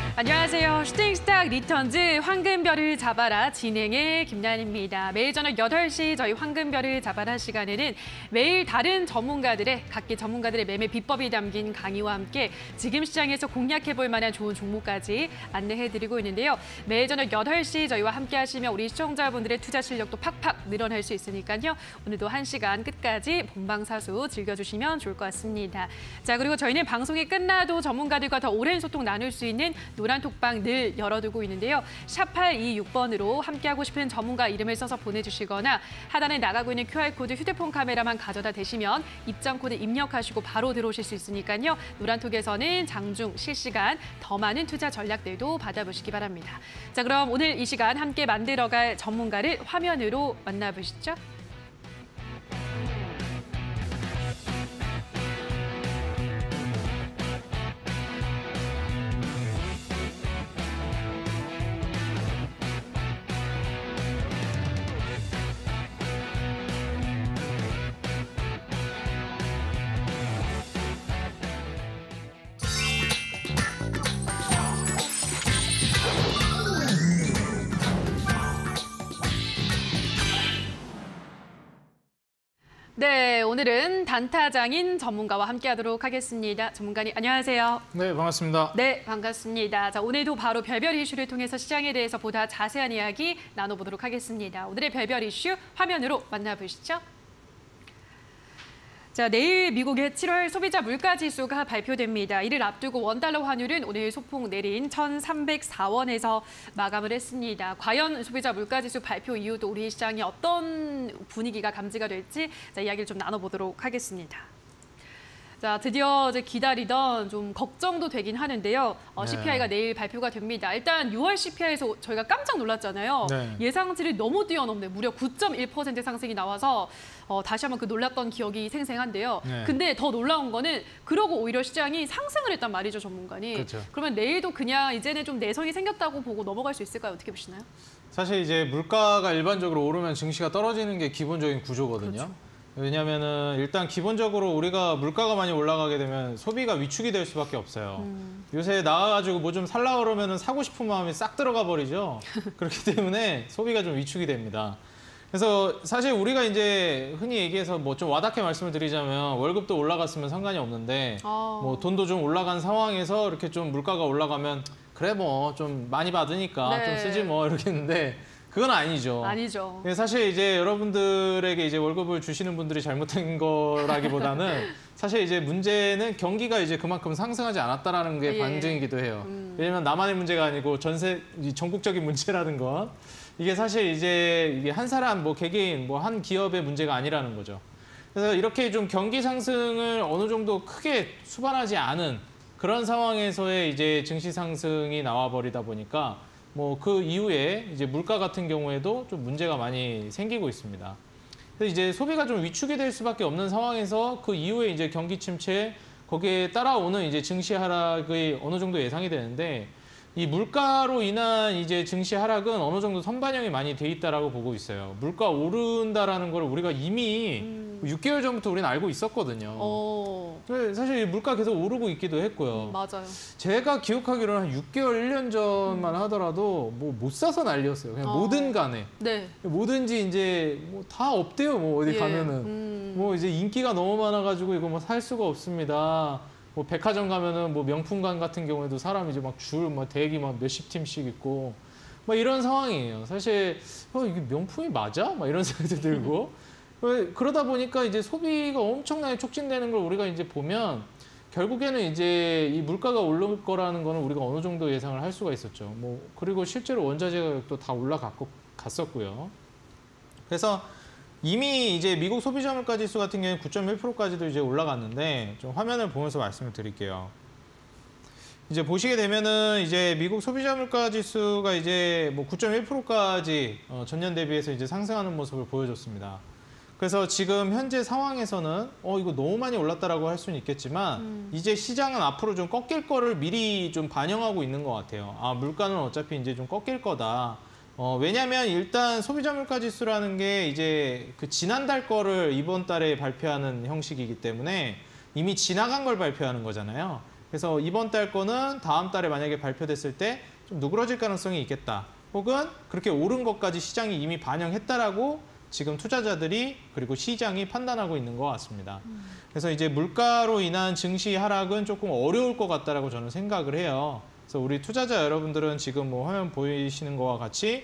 안녕하세요. 슈팅스탁 리턴즈 황금별을 잡아라 진행의 김나연입니다. 매일 저녁 8시 저희 황금별을 잡아라 시간에는 매일 다른 각기 전문가들의 매매 비법이 담긴 강의와 함께 지금 시장에서 공략해볼 만한 좋은 종목까지 안내해드리고 있는데요. 매일 저녁 8시 저희와 함께 하시면 우리 시청자분들의 투자 실력도 팍팍 늘어날 수 있으니까요. 오늘도 1시간 끝까지 본방사수 즐겨주시면 좋을 것 같습니다. 자, 그리고 저희는 방송이 끝나도 전문가들과 더 오랜 소통 나눌 수 있는 노란 톡방 늘 열어두고 있는데요. 샵 826번으로 함께하고 싶은 전문가 이름을 써서 보내주시거나 하단에 나가고 있는 QR코드 휴대폰 카메라만 가져다 대시면 입장코드 입력하시고 바로 들어오실 수 있으니까요. 노란톡에서는 장중 실시간 더 많은 투자 전략들도 받아보시기 바랍니다. 자, 그럼 오늘 이 시간 함께 만들어갈 전문가를 화면으로 만나보시죠. 네, 오늘은 단타장인 전문가와 함께하도록 하겠습니다. 전문가님, 안녕하세요. 네, 반갑습니다. 네, 반갑습니다. 자, 오늘도 바로 별별 이슈를 통해서 시장에 대해서 보다 자세한 이야기 나눠보도록 하겠습니다. 오늘의 별별 이슈 화면으로 만나보시죠. 자, 내일 미국의 7월 소비자 물가지수가 발표됩니다. 이를 앞두고 원달러 환율은 오늘 소폭 내린 1,304원에서 마감을 했습니다. 과연 소비자 물가지수 발표 이후도 우리 시장이 어떤 분위기가 감지가 될지 이야기를 좀 나눠보도록 하겠습니다. 자, 드디어 기다리던 좀 걱정도 되긴 하는데요. CPI가 내일 발표가 됩니다. 일단 6월 CPI에서 저희가 깜짝 놀랐잖아요. 네. 예상치를 너무 뛰어넘네. 무려 9.1% 상승이 나와서 다시 한번 그 놀랐던 기억이 생생한데요. 네. 근데 더 놀라운 거는 그러고 오히려 시장이 상승을 했단 말이죠, 전문가님. 그렇죠. 그러면 내일도 그냥 이제는 좀 내성이 생겼다고 보고 넘어갈 수 있을까요? 어떻게 보시나요? 사실 이제 물가가 일반적으로 오르면 증시가 떨어지는 게 기본적인 구조거든요. 그렇죠. 왜냐하면은 일단 기본적으로 우리가 물가가 많이 올라가게 되면 소비가 위축이 될 수밖에 없어요. 요새 나와가지고 뭐 좀 살라 그러면은 사고 싶은 마음이 싹 들어가 버리죠. 그렇기 때문에 소비가 좀 위축이 됩니다. 그래서 사실 우리가 이제 흔히 얘기해서 뭐 좀 와닿게 말씀을 드리자면 월급도 올라갔으면 상관이 없는데 뭐 돈도 좀 올라간 상황에서 이렇게 좀 물가가 올라가면 그래 뭐 좀 많이 받으니까 네. 좀 쓰지 뭐 이렇게 했는데 그건 아니죠. 아니죠. 사실 이제 여러분들에게 이제 월급을 주시는 분들이 잘못된 거라기보다는 사실 이제 문제는 경기가 이제 그만큼 상승하지 않았다라는 게 반증이기도 해요. 왜냐면 나만의 문제가 아니고 전국적인 문제라는 건 이게 사실 이게 한 사람 뭐 개개인 뭐 한 기업의 문제가 아니라는 거죠. 그래서 이렇게 좀 경기 상승을 어느 정도 크게 수반하지 않은 그런 상황에서의 이제 증시 상승이 나와 버리다 보니까 뭐 그 이후에 이제 물가 같은 경우에도 좀 문제가 많이 생기고 있습니다. 그래서 이제 소비가 좀 위축이 될 수밖에 없는 상황에서 그 이후에 이제 경기 침체 거기에 따라오는 이제 증시 하락이 어느 정도 예상이 되는데 이 물가로 인한 이제 증시 하락은 어느 정도 선반영이 많이 돼 있다라고 보고 있어요. 물가 오른다라는 걸 우리가 이미 6개월 전부터 우리는 알고 있었거든요. 사실 물가 계속 오르고 있기도 했고요. 맞아요. 제가 기억하기로는 한 6개월, 1년 전만 하더라도 뭐 못 사서 난리였어요. 그냥 뭐든 간에. 네. 뭐든지 이제 뭐 다 없대요. 뭐 어디 가면은. 뭐 이제 인기가 너무 많아가지고 이거 뭐 살 수가 없습니다. 뭐 백화점 가면은 뭐 명품관 같은 경우에도 사람이 이제 막 대기 막 몇십 팀씩 있고 막 이런 상황이에요. 사실 이게 명품이 맞아? 막 이런 생각도 들고 그러다 보니까 이제 소비가 엄청나게 촉진되는 걸 우리가 이제 보면 결국에는 이제 이 물가가 오를 거라는 거는 우리가 어느 정도 예상을 할 수가 있었죠. 뭐 그리고 실제로 원자재 가격도 다 올라갔었고요. 그래서 이미 이제 미국 소비자 물가 지수 같은 경우는 9.1%까지도 이제 올라갔는데 좀 화면을 보면서 말씀을 드릴게요. 이제 보시게 되면은 이제 미국 소비자 물가 지수가 이제 뭐 9.1%까지 전년 대비해서 이제 상승하는 모습을 보여줬습니다. 그래서 지금 현재 상황에서는 이거 너무 많이 올랐다라고 할 수는 있겠지만 이제 시장은 앞으로 좀 꺾일 거를 미리 좀 반영하고 있는 것 같아요. 아, 물가는 어차피 이제 좀 꺾일 거다. 왜냐면 일단 소비자 물가 지수라는 게 이제 그 지난달 거를 이번 달에 발표하는 형식이기 때문에 이미 지나간 걸 발표하는 거잖아요. 그래서 이번 달 거는 다음 달에 만약에 발표됐을 때 좀 누그러질 가능성이 있겠다. 혹은 그렇게 오른 것까지 시장이 이미 반영했다라고 지금 투자자들이 그리고 시장이 판단하고 있는 것 같습니다. 그래서 이제 물가로 인한 증시 하락은 조금 어려울 것 같다라고 저는 생각을 해요. 그래서 우리 투자자 여러분들은 지금 뭐 화면 보이시는 거와 같이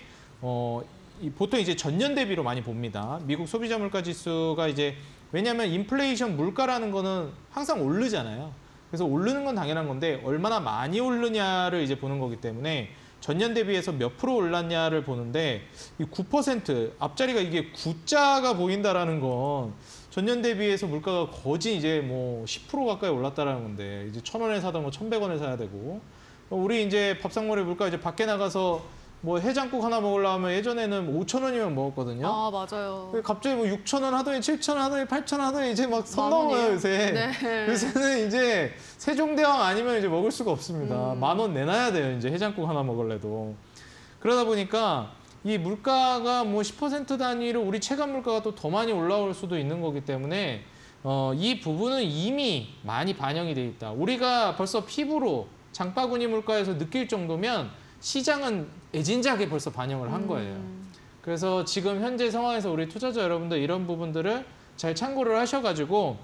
보통 이제 전년 대비로 많이 봅니다. 미국 소비자 물가 지수가 이제 왜냐하면 인플레이션 물가라는 거는 항상 오르잖아요. 그래서 오르는 건 당연한 건데 얼마나 많이 오르냐를 이제 보는 거기 때문에 전년 대비해서 몇 프로 올랐냐를 보는데 이 9% 앞자리가 이게 9자가 보인다라는 건 전년 대비해서 물가가 거진 이제 뭐 10% 가까이 올랐다라는 건데 이제 1,000원에 사던 거 1,100원에 사야 되고 우리 이제 밥상머리 물가 이제 밖에 나가서 뭐 해장국 하나 먹으려면 예전에는 5,000원이면 먹었거든요. 아, 맞아요. 갑자기 뭐 6,000원 하더니 7,000원 하더니 8,000원 하더니 이제 막 선 넘어요, 요새. 네. 요새는 이제 세종대왕 아니면 이제 먹을 수가 없습니다. 10,000원 내놔야 돼요, 이제 해장국 하나 먹을래도. 그러다 보니까 이 물가가 뭐 10% 단위로 우리 체감 물가가 또 더 많이 올라올 수도 있는 거기 때문에 이 부분은 이미 많이 반영이 돼 있다. 우리가 벌써 피부로 장바구니 물가에서 느낄 정도면 시장은 애진작에 벌써 반영을 한 거예요. 그래서 지금 현재 상황에서 우리 투자자 여러분들 이런 부분들을 잘 참고를 하셔가지고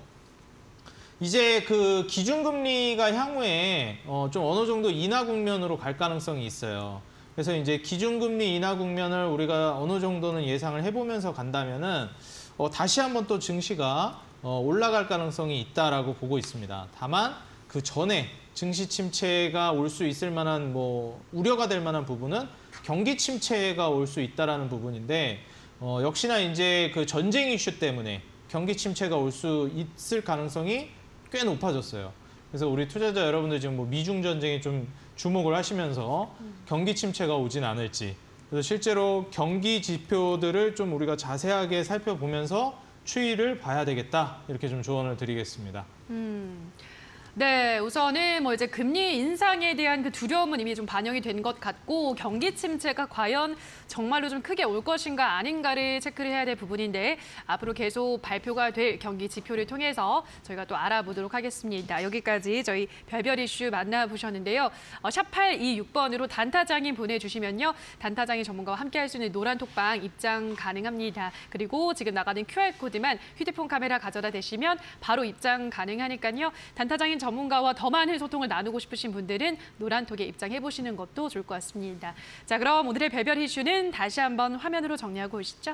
이제 그 기준금리가 향후에 좀 어느 정도 인하 국면으로 갈 가능성이 있어요. 그래서 이제 기준금리 인하 국면을 우리가 어느 정도는 예상을 해보면서 간다면은 다시 한번 또 증시가 올라갈 가능성이 있다라고 보고 있습니다. 다만 그 전에 증시 침체가 올 수 있을 만한 뭐 우려가 될 만한 부분은 경기 침체가 올 수 있다라는 부분인데 역시나 이제 그 전쟁 이슈 때문에 경기 침체가 올 수 있을 가능성이 꽤 높아졌어요. 그래서 우리 투자자 여러분들 지금 뭐 미중 전쟁에 좀 주목을 하시면서 경기 침체가 오진 않을지 그래서 실제로 경기 지표들을 좀 우리가 자세하게 살펴보면서 추이를 봐야 되겠다 이렇게 좀 조언을 드리겠습니다. 네, 우선은 뭐 이제 금리 인상에 대한 그 두려움은 이미 좀 반영이 된 것 같고 경기 침체가 과연 정말로 좀 크게 올 것인가 아닌가를 체크를 해야 될 부분인데 앞으로 계속 발표가 될 경기 지표를 통해서 저희가 또 알아보도록 하겠습니다. 여기까지 저희 별별 이슈 만나보셨는데요. 샵 826번으로 단타장님 보내주시면요. 단타장이 전문가와 함께할 수 있는 노란 톡방 입장 가능합니다. 그리고 지금 나가는 QR코드만 휴대폰 카메라 가져다 대시면 바로 입장 가능하니까요. 단타장인 전문가와 더 많은 소통을 나누고 싶으신 분들은 노란톡에 입장해보시는 것도 좋을 것 같습니다. 자, 그럼 오늘의 별별 이슈는 다시 한번 화면으로 정리하고 오시죠.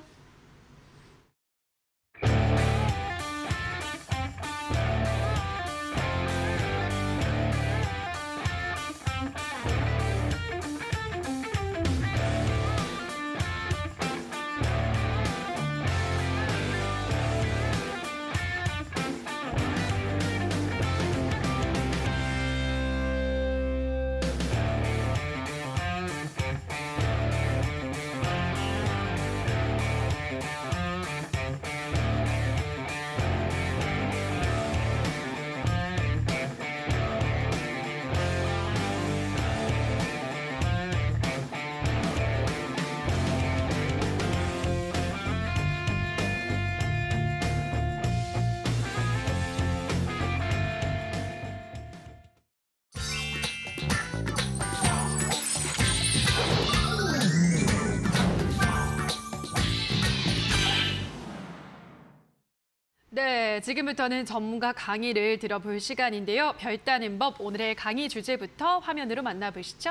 네, 지금부터는 전문가 강의를 들어볼 시간인데요. 별따는 법, 오늘의 강의 주제부터 화면으로 만나보시죠.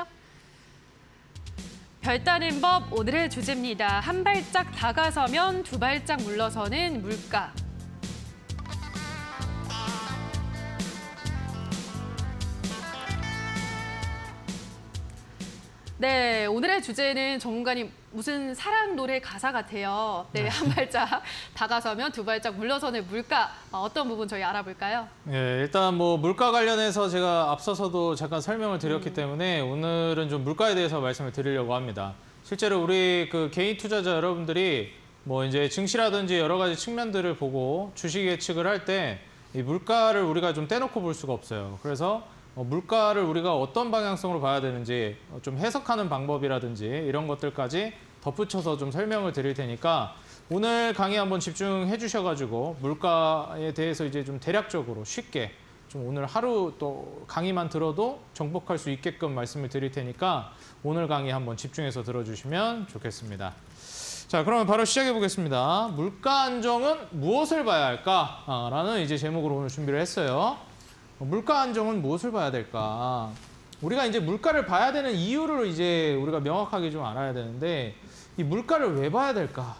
별따는 법, 오늘의 주제입니다. 한 발짝 다가서면 두 발짝 물러서는 물가. 네, 오늘의 주제는 전문가님 무슨 사랑 노래 가사 같아요. 네, 한 발짝 다가서면 두 발짝 물러서는 물가. 어떤 부분 저희 알아볼까요? 네, 일단 뭐 물가 관련해서 제가 앞서서도 잠깐 설명을 드렸기 때문에 오늘은 좀 물가에 대해서 말씀을 드리려고 합니다. 실제로 우리 그 개인 투자자 여러분들이 뭐 이제 증시라든지 여러 가지 측면들을 보고 주식 예측을 할 때 이 물가를 우리가 좀 떼놓고 볼 수가 없어요. 그래서 물가를 우리가 어떤 방향성으로 봐야 되는지 좀 해석하는 방법이라든지 이런 것들까지 덧붙여서 좀 설명을 드릴 테니까 오늘 강의 한번 집중해 주셔가지고 물가에 대해서 이제 좀 대략적으로 쉽게 좀 오늘 하루 또 강의만 들어도 정복할 수 있게끔 말씀을 드릴 테니까 오늘 강의 한번 집중해서 들어주시면 좋겠습니다. 자, 그러면 바로 시작해 보겠습니다. 물가 안정은 무엇을 봐야 할까? 라는 이제 제목으로 오늘 준비를 했어요. 물가 안정은 무엇을 봐야 될까? 우리가 이제 물가를 봐야 되는 이유를 이제 우리가 명확하게 좀 알아야 되는데 이 물가를 왜 봐야 될까?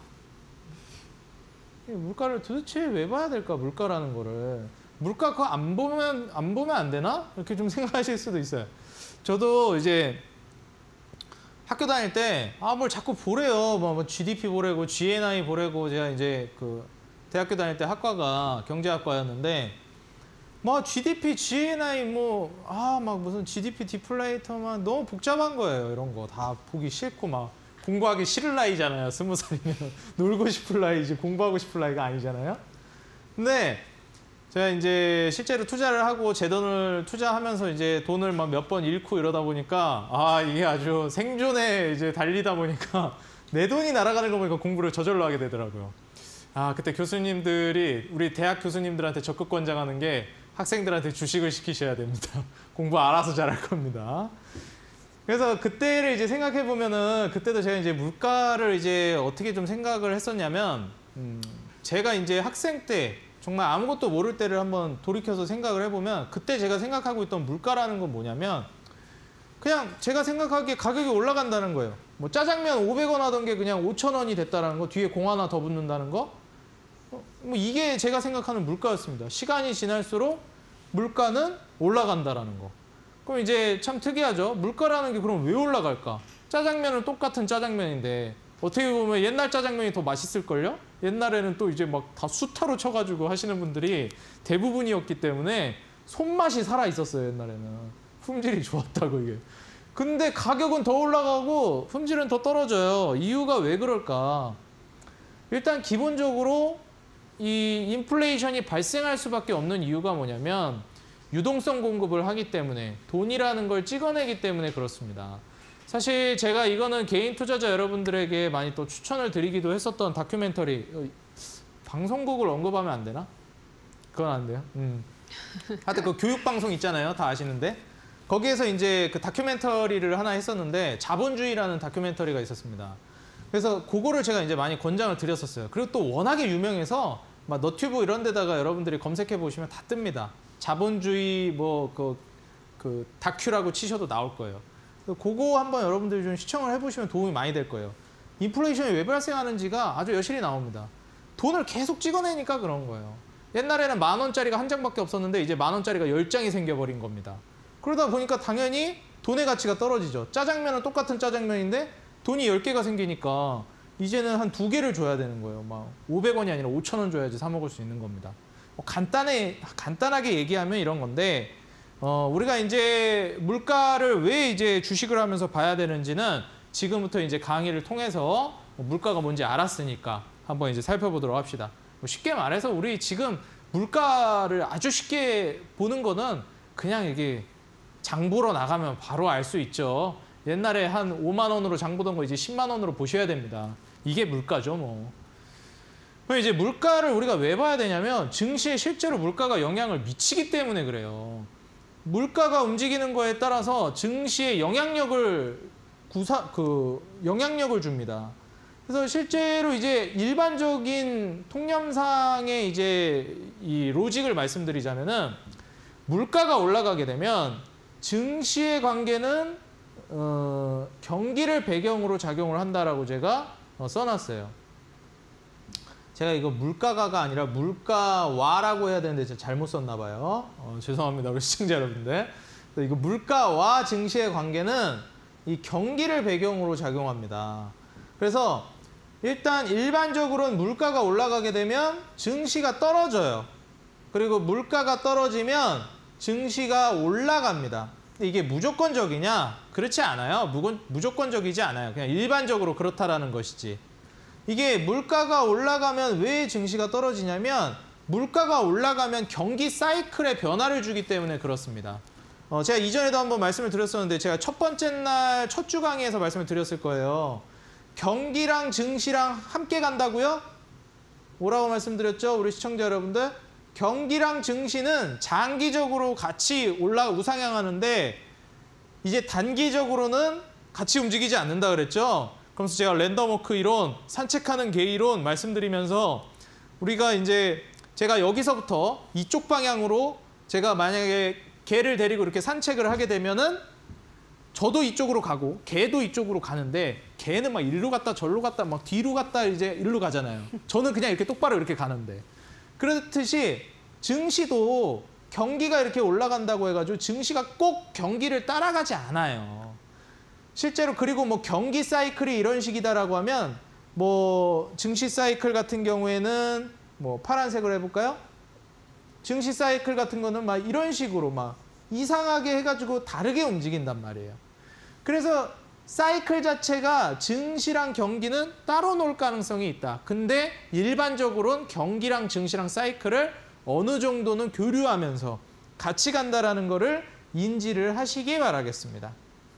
이 물가를 도대체 왜 봐야 될까? 물가라는 거를. 물가 그거 안 보면 안 되나? 이렇게 좀 생각하실 수도 있어요. 저도 이제 학교 다닐 때, 뭘 자꾸 보래요. 뭐 GDP 보래고, GNI 보래고, 제가 이제 그 대학교 다닐 때 학과가 경제학과였는데, 뭐 GDP, GNI 막 무슨 GDP 디플레이터 막 너무 복잡한 거예요. 이런 거 다 보기 싫고 막 공부하기 싫을 나이잖아요. 20살이면 놀고 싶을 나이지 공부하고 싶을 나이가 아니잖아요. 근데 제가 이제 실제로 투자를 하고 제 돈을 투자하면서 이제 돈을 막 몇 번 잃고 이러다 보니까 이게 아주 생존에 이제 달리다 보니까 내 돈이 날아가는 거 보니까 공부를 저절로 하게 되더라고요. 그때 교수님들이 우리 대학 교수님들한테 적극 권장하는 게 학생들한테 주식을 시키셔야 됩니다. 공부 알아서 잘할 겁니다. 그래서 그때를 이제 생각해 보면은 그때도 제가 이제 물가를 이제 어떻게 좀 생각을 했었냐면 제가 이제 학생 때 정말 아무것도 모를 때를 한번 돌이켜서 생각을 해보면 그때 제가 생각하고 있던 물가라는 건 뭐냐면 그냥 제가 생각하기에 가격이 올라간다는 거예요. 뭐 짜장면 500원 하던 게 그냥 5,000원이 됐다는 거, 뒤에 공 하나 더 붙는다는 거. 뭐 이게 제가 생각하는 물가였습니다. 시간이 지날수록 물가는 올라간다라는 거. 그럼 이제 참 특이하죠. 물가라는 게 그럼 왜 올라갈까? 짜장면은 똑같은 짜장면인데 어떻게 보면 옛날 짜장면이 더 맛있을걸요? 옛날에는 또 이제 막 다 수타로 쳐가지고 하시는 분들이 대부분이었기 때문에 손맛이 살아있었어요, 옛날에는. 품질이 좋았다고 이게. 근데 가격은 더 올라가고 품질은 더 떨어져요. 이유가 왜 그럴까? 일단 기본적으로 이 인플레이션이 발생할 수밖에 없는 이유가 뭐냐면 유동성 공급을 하기 때문에 돈이라는 걸 찍어내기 때문에 그렇습니다. 사실 제가 이거는 개인 투자자 여러분들에게 많이 또 추천을 드리기도 했었던 다큐멘터리 방송국을 언급하면 안 되나? 그건 안 돼요. 하여튼 그 교육방송 있잖아요. 다 아시는데 거기에서 이제 그 다큐멘터리를 하나 했었는데 자본주의라는 다큐멘터리가 있었습니다. 그래서 그거를 제가 이제 많이 권장을 드렸었어요. 그리고 또 워낙에 유명해서 막 너튜브 이런 데다가 여러분들이 검색해 보시면 다 뜹니다. 자본주의 그 다큐라고 치셔도 나올 거예요. 그거 한번 여러분들이 좀 시청을 해보시면 도움이 많이 될 거예요. 인플레이션이 왜 발생하는지가 아주 여실히 나옵니다. 돈을 계속 찍어내니까 그런 거예요. 옛날에는 10,000원짜리가 한 장밖에 없었는데 이제 10,000원짜리가 10장이 생겨버린 겁니다. 그러다 보니까 당연히 돈의 가치가 떨어지죠. 짜장면은 똑같은 짜장면인데 돈이 10개가 생기니까 이제는 한 2개를 줘야 되는 거예요. 막 500원이 아니라 5,000원 줘야지 사 먹을 수 있는 겁니다. 간단하게 얘기하면 이런 건데 우리가 이제 물가를 왜 이제 주식을 하면서 봐야 되는지는 지금부터 이제 강의를 통해서 물가가 뭔지 알았으니까 한번 이제 살펴보도록 합시다. 쉽게 말해서 우리 지금 물가를 아주 쉽게 보는 거는 그냥 이게 장 보러 나가면 바로 알 수 있죠. 옛날에 한 5만 원으로 장 보던 거 이제 10만 원으로 보셔야 됩니다. 이게 물가죠, 뭐. 그럼 이제 물가를 우리가 왜 봐야 되냐면 증시에 실제로 물가가 영향을 미치기 때문에 그래요. 물가가 움직이는 거에 따라서 증시에 영향력을 줍니다. 그래서 실제로 이제 일반적인 통념상의 이제 이 로직을 말씀드리자면은 물가가 올라가게 되면 증시의 관계는 경기를 배경으로 작용을 한다라고 제가 써놨어요. 제가 이거 물가가가 아니라 물가와라고 해야 되는데 제가 잘못 썼나 봐요. 죄송합니다, 우리 시청자 여러분들. 이거 물가와 증시의 관계는 이 경기를 배경으로 작용합니다. 그래서 일단 일반적으로는 물가가 올라가게 되면 증시가 떨어져요. 그리고 물가가 떨어지면 증시가 올라갑니다. 근데 이게 무조건적이냐? 그렇지 않아요. 무조건적이지 않아요. 그냥 일반적으로 그렇다라는 것이지. 이게 물가가 올라가면 왜 증시가 떨어지냐면 물가가 올라가면 경기 사이클에 변화를 주기 때문에 그렇습니다. 제가 이전에도 한번 말씀을 드렸었는데 제가 첫 번째 날 첫 주 강의에서 말씀을 드렸을 거예요. 경기랑 증시랑 함께 간다고요? 뭐라고 말씀드렸죠? 우리 시청자 여러분들? 경기랑 증시는 장기적으로 같이 우상향하는데 이제 단기적으로는 같이 움직이지 않는다 그랬죠. 그래서 제가 랜덤워크 이론, 산책하는 개 이론 말씀드리면서 우리가 이제 제가 여기서부터 이쪽 방향으로 제가 만약에 개를 데리고 이렇게 산책을 하게 되면은 저도 이쪽으로 가고 개도 이쪽으로 가는데 개는 막 일로 갔다 절로 갔다 막 뒤로 갔다 이제 일로 가잖아요. 저는 그냥 이렇게 똑바로 이렇게 가는데. 그렇듯이 증시도 경기가 이렇게 올라간다고 해가지고 증시가 꼭 경기를 따라가지 않아요. 실제로 그리고 뭐 경기 사이클이 이런 식이다라고 하면 뭐 증시 사이클 같은 경우에는 뭐 파란색으로 해볼까요? 증시 사이클 같은 거는 막 이런 식으로 막 이상하게 해가지고 다르게 움직인단 말이에요. 그래서 사이클 자체가 증시랑 경기는 따로 놀 가능성이 있다. 근데 일반적으로는 경기랑 증시랑 사이클을 어느 정도는 교류하면서 같이 간다라는 거를 인지를 하시기 바라겠습니다.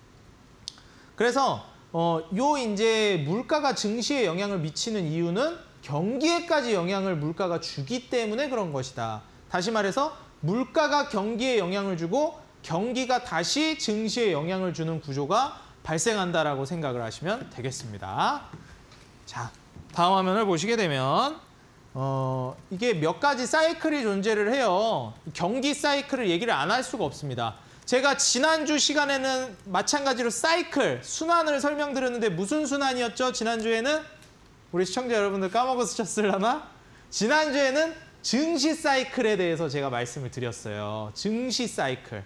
그래서 요 이제 물가가 증시에 영향을 미치는 이유는 경기에까지 영향을 물가가 주기 때문에 그런 것이다. 다시 말해서 물가가 경기에 영향을 주고 경기가 다시 증시에 영향을 주는 구조가 발생한다라고 생각을 하시면 되겠습니다. 자, 다음 화면을 보시게 되면 이게 몇 가지 사이클이 존재를 해요. 경기 사이클을 얘기를 안 할 수가 없습니다. 제가 지난주 시간에는 마찬가지로 사이클, 순환을 설명드렸는데 무슨 순환이었죠? 지난주에는 우리 시청자 여러분들 까먹으셨을라나? 지난주에는 증시 사이클에 대해서 제가 말씀을 드렸어요. 증시 사이클.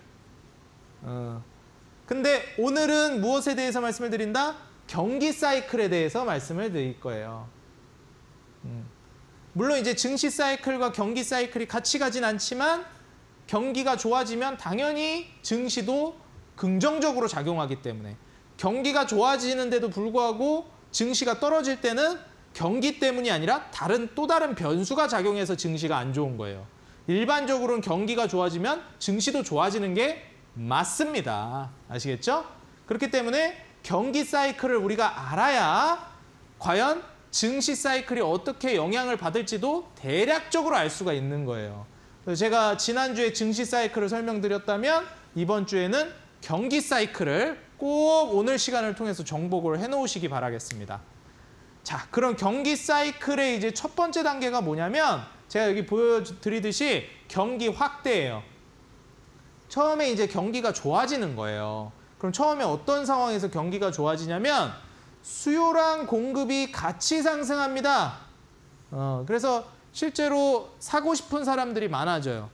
근데 오늘은 무엇에 대해서 말씀을 드린다? 경기 사이클에 대해서 말씀을 드릴 거예요. 물론 이제 증시 사이클과 경기 사이클이 같이 가진 않지만 경기가 좋아지면 당연히 증시도 긍정적으로 작용하기 때문에 경기가 좋아지는데도 불구하고 증시가 떨어질 때는 경기 때문이 아니라 또 다른 변수가 작용해서 증시가 안 좋은 거예요. 일반적으로는 경기가 좋아지면 증시도 좋아지는 게 맞습니다. 아시겠죠? 그렇기 때문에 경기 사이클을 우리가 알아야 과연 증시 사이클이 어떻게 영향을 받을지도 대략적으로 알 수가 있는 거예요. 그래서 제가 지난주에 증시 사이클을 설명드렸다면 이번 주에는 경기 사이클을 꼭 오늘 시간을 통해서 정복을 해놓으시기 바라겠습니다. 자, 그럼 경기 사이클의 이제 첫 번째 단계가 뭐냐면 제가 여기 보여드리듯이 경기 확대예요. 처음에 이제 경기가 좋아지는 거예요. 그럼 처음에 어떤 상황에서 경기가 좋아지냐면 수요랑 공급이 같이 상승합니다. 그래서 실제로 사고 싶은 사람들이 많아져요.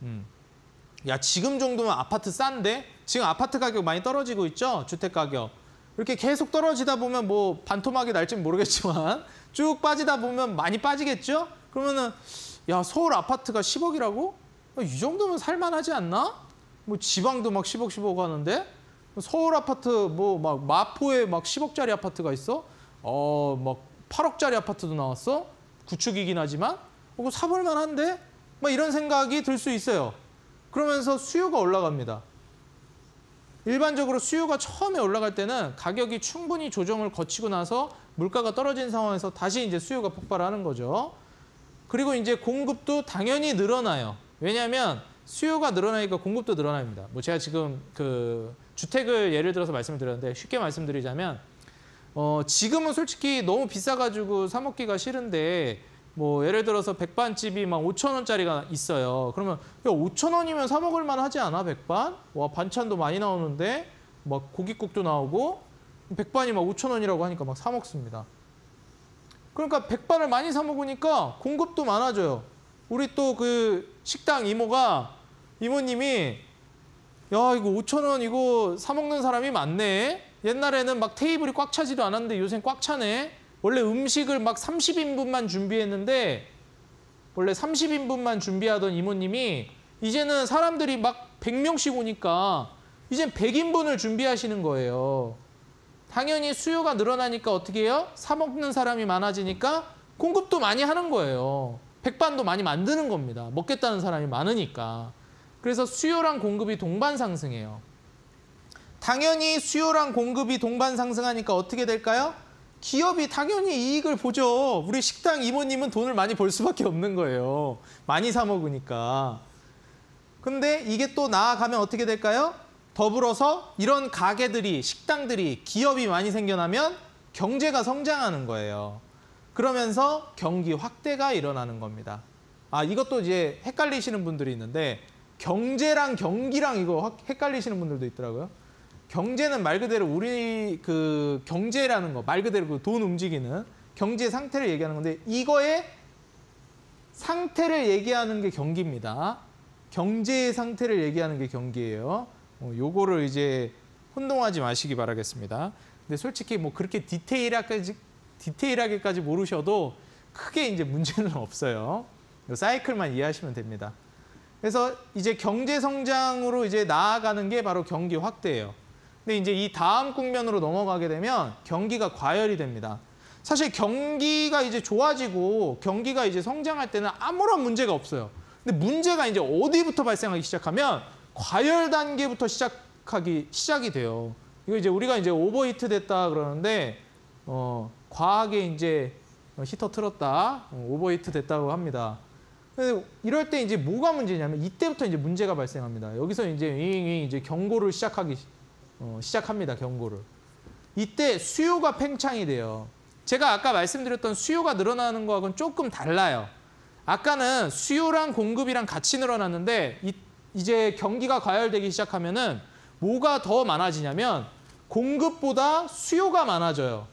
야, 지금 정도면 아파트 싼데? 지금 아파트 가격 많이 떨어지고 있죠? 주택 가격. 이렇게 계속 떨어지다 보면 뭐 반토막이 날지는 모르겠지만 쭉 빠지다 보면 많이 빠지겠죠? 그러면은 야, 서울 아파트가 10억이라고? 이 정도면 살만하지 않나? 뭐 지방도 막 10억 10억 하는데 서울 아파트 뭐 막 마포에 막 10억짜리 아파트가 있어? 막 8억짜리 아파트도 나왔어? 구축이긴 하지만 그거 사볼 만한데? 막 이런 생각이 들 수 있어요. 그러면서 수요가 올라갑니다. 일반적으로 수요가 처음에 올라갈 때는 가격이 충분히 조정을 거치고 나서 물가가 떨어진 상황에서 다시 이제 수요가 폭발하는 거죠. 그리고 이제 공급도 당연히 늘어나요. 왜냐하면 수요가 늘어나니까 공급도 늘어납니다. 뭐 제가 지금 그 주택을 예를 들어서 말씀을 드렸는데 쉽게 말씀드리자면 지금은 솔직히 너무 비싸가지고 사 먹기가 싫은데 뭐 예를 들어서 백반집이 막 5,000원짜리가 있어요. 그러면 야, 5,000원이면 사 먹을 만하지 않아, 백반? 와, 반찬도 많이 나오는데 막 고깃국도 나오고 백반이 막 5,000원이라고 하니까 막 사 먹습니다. 그러니까 백반을 많이 사 먹으니까 공급도 많아져요. 우리 또 그 식당 이모님이 야, 이거 5,000원 이거 사 먹는 사람이 많네. 옛날에는 막 테이블이 꽉 차지도 않았는데 요새는 꽉 차네. 원래 음식을 막 30인분만 준비했는데 원래 30인분만 준비하던 이모님이 이제는 사람들이 막 100명씩 오니까 이젠 100인분을 준비하시는 거예요. 당연히 수요가 늘어나니까 어떻게 해요? 사 먹는 사람이 많아지니까 공급도 많이 하는 거예요. 백반도 많이 만드는 겁니다. 먹겠다는 사람이 많으니까. 그래서 수요랑 공급이 동반 상승해요. 당연히 수요랑 공급이 동반 상승하니까 어떻게 될까요? 기업이 당연히 이익을 보죠. 우리 식당 이모님은 돈을 많이 벌 수밖에 없는 거예요. 많이 사 먹으니까. 근데 이게 또 나아가면 어떻게 될까요? 더불어서 이런 가게들이, 식당들이, 기업이 많이 생겨나면 경제가 성장하는 거예요. 그러면서 경기 확대가 일어나는 겁니다. 이것도 이제 헷갈리시는 분들이 있는데 경제랑 경기랑 이거 헷갈리시는 분들도 있더라고요. 경제는 말 그대로 우리 그 경제라는 거, 말 그대로 그 돈 움직이는 경제 상태를 얘기하는 건데 이거의 상태를 얘기하는 게 경기입니다. 경제의 상태를 얘기하는 게 경기예요. 요거를 이제 혼동하지 마시기 바라겠습니다. 근데 솔직히 뭐 그렇게 디테일하게까지 모르셔도 크게 이제 문제는 없어요. 요 사이클만 이해하시면 됩니다. 그래서 이제 경제 성장으로 이제 나아가는 게 바로 경기 확대예요. 근데 이제 이 다음 국면으로 넘어가게 되면 경기가 과열이 됩니다. 사실 경기가 이제 좋아지고 경기가 이제 성장할 때는 아무런 문제가 없어요. 근데 문제가 이제 어디부터 발생하기 시작하면 과열 단계부터 시작이 돼요. 이거 이제 우리가 이제 오버히트 됐다 그러는데 과하게 이제 히터 틀었다, 오버히트 됐다고 합니다. 근데 이럴 때 이제 뭐가 문제냐면 이때부터 이제 문제가 발생합니다. 여기서 이제 경고를 시작합니다. 경고를. 이때 수요가 팽창이 돼요. 제가 아까 말씀드렸던 수요가 늘어나는 거하고는 조금 달라요. 아까는 수요랑 공급이랑 같이 늘어났는데 이제 경기가 과열되기 시작하면은 뭐가 더 많아지냐면 공급보다 수요가 많아져요.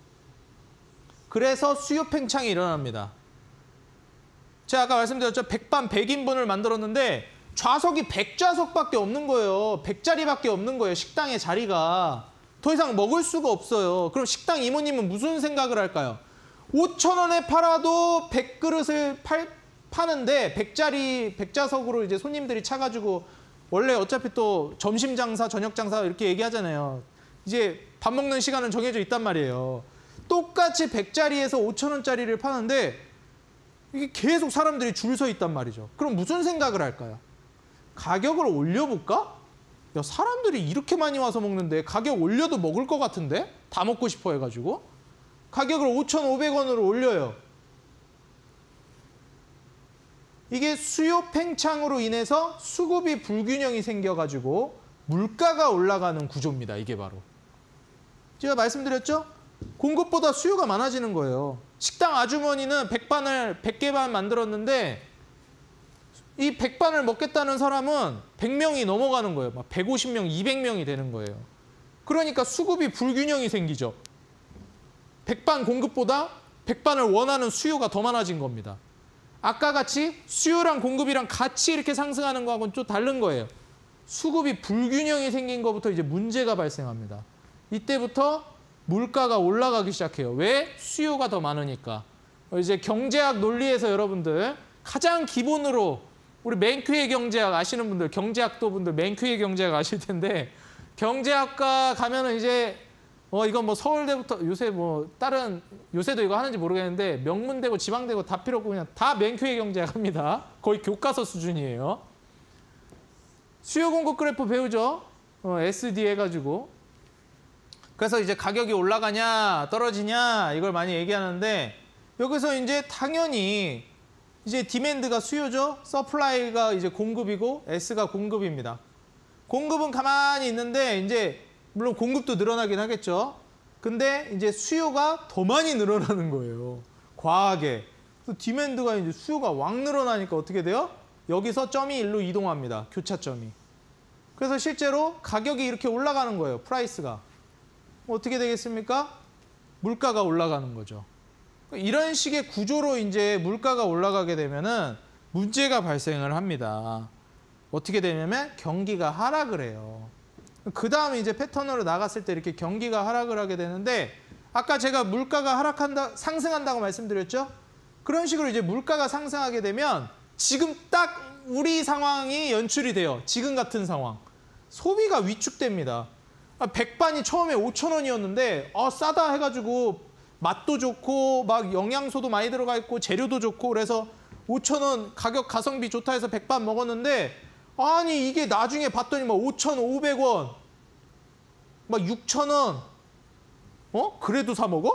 그래서 수요 팽창이 일어납니다. 제가 아까 말씀드렸죠. 100반 100인분을 만들었는데 좌석이 100좌석밖에 없는 거예요. 100자리밖에 없는 거예요. 식당의 자리가. 더 이상 먹을 수가 없어요. 그럼 식당 이모님은 무슨 생각을 할까요? 5,000원에 팔아도 100그릇을 파는데 100좌석으로 이제 손님들이 차가지고 원래 어차피 또 점심 장사, 저녁 장사 이렇게 얘기하잖아요. 이제 밥 먹는 시간은 정해져 있단 말이에요. 똑같이 100자리에서 5,000원짜리를 파는데 이게 계속 사람들이 줄 서 있단 말이죠. 그럼 무슨 생각을 할까요? 가격을 올려볼까? 야, 사람들이 이렇게 많이 와서 먹는데 가격 올려도 먹을 것 같은데? 다 먹고 싶어 해가지고 가격을 5,500원으로 올려요. 이게 수요 팽창으로 인해서 수급이 불균형이 생겨가지고 물가가 올라가는 구조입니다. 이게 바로. 제가 말씀드렸죠? 공급보다 수요가 많아지는 거예요. 식당 아주머니는 100개 반 만들었는데 이 100반을 먹겠다는 사람은 100명이 넘어가는 거예요. 막 150명, 200명이 되는 거예요. 그러니까 수급이 불균형이 생기죠. 100반 공급보다 100반을 원하는 수요가 더 많아진 겁니다. 아까 같이 수요랑 공급이랑 같이 이렇게 상승하는 거하고는 좀 다른 거예요. 수급이 불균형이 생긴 것부터 이제 문제가 발생합니다. 이때부터 물가가 올라가기 시작해요. 왜? 수요가 더 많으니까. 이제 경제학 논리에서 여러분들 가장 기본으로 우리 맨큐의 경제학 아시는 분들, 경제학도 분들 맨큐의 경제학 아실 텐데 경제학과 가면은 이제 이건 뭐 서울대부터 요새 뭐 다른 요새도 이거 하는지 모르겠는데 명문대고 지방대고 다 필요 없고 그냥 다 맨큐의 경제학 합니다. 거의 교과서 수준이에요. 수요 공급 그래프 배우죠. SD 해가지고. 그래서 이제 가격이 올라가냐 떨어지냐 이걸 많이 얘기하는데 여기서 이제 당연히 이제 디맨드가 수요죠. 서플라이가 이제 공급이고 S가 공급입니다. 공급은 가만히 있는데 이제 물론 공급도 늘어나긴 하겠죠. 근데 이제 수요가 더 많이 늘어나는 거예요. 과하게. 그래서 디맨드가 이제 수요가 왕 늘어나니까 어떻게 돼요? 여기서 점이 일로 이동합니다. 교차점이. 그래서 실제로 가격이 이렇게 올라가는 거예요. 프라이스가. 어떻게 되겠습니까? 물가가 올라가는 거죠. 이런 식의 구조로 이제 물가가 올라가게 되면은 문제가 발생을 합니다. 어떻게 되냐면 경기가 하락을 해요. 그 다음에 이제 패턴으로 나갔을 때 이렇게 경기가 하락을 하게 되는데 아까 제가 물가가 상승한다고 말씀드렸죠? 그런 식으로 이제 물가가 상승하게 되면 지금 딱 우리 상황이 연출이 돼요. 지금 같은 상황. 소비가 위축됩니다. 100반이 처음에 5,000원이었는데 싸다 해가지고 맛도 좋고 막 영양소도 많이 들어가 있고 재료도 좋고 그래서 5,000원 가격 가성비 좋다 해서 100반 먹었는데 아니 이게 나중에 봤더니 막 5,500원 막 6,000원 그래도 사 먹어?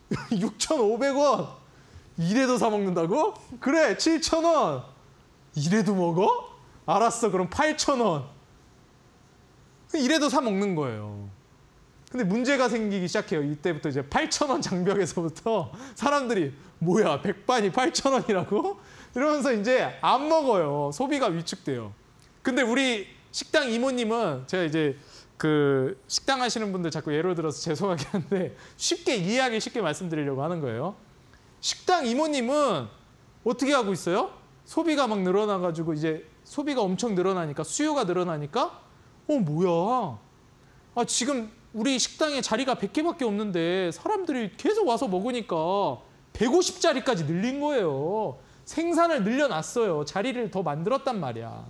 6,500원. 이래도 사 먹는다고? 그래, 7,000원. 이래도 먹어? 알았어, 그럼 8,000원. 이래도 사 먹는 거예요. 근데 문제가 생기기 시작해요. 이때부터 이제 8,000원 장벽에서부터 사람들이 뭐야, 백반이 8,000원이라고? 이러면서 이제 안 먹어요. 소비가 위축돼요. 근데 우리 식당 이모님은 제가 이제 그 식당 하시는 분들 자꾸 예를 들어서 죄송하긴 한데 쉽게 이해하기 쉽게 말씀드리려고 하는 거예요. 식당 이모님은 어떻게 하고 있어요? 소비가 막 늘어나가지고 이제 소비가 엄청 늘어나니까 수요가 늘어나니까 뭐야? 아, 지금 우리 식당에 자리가 100개밖에 없는데 사람들이 계속 와서 먹으니까 150자리까지 늘린 거예요. 생산을 늘려놨어요. 자리를 더 만들었단 말이야.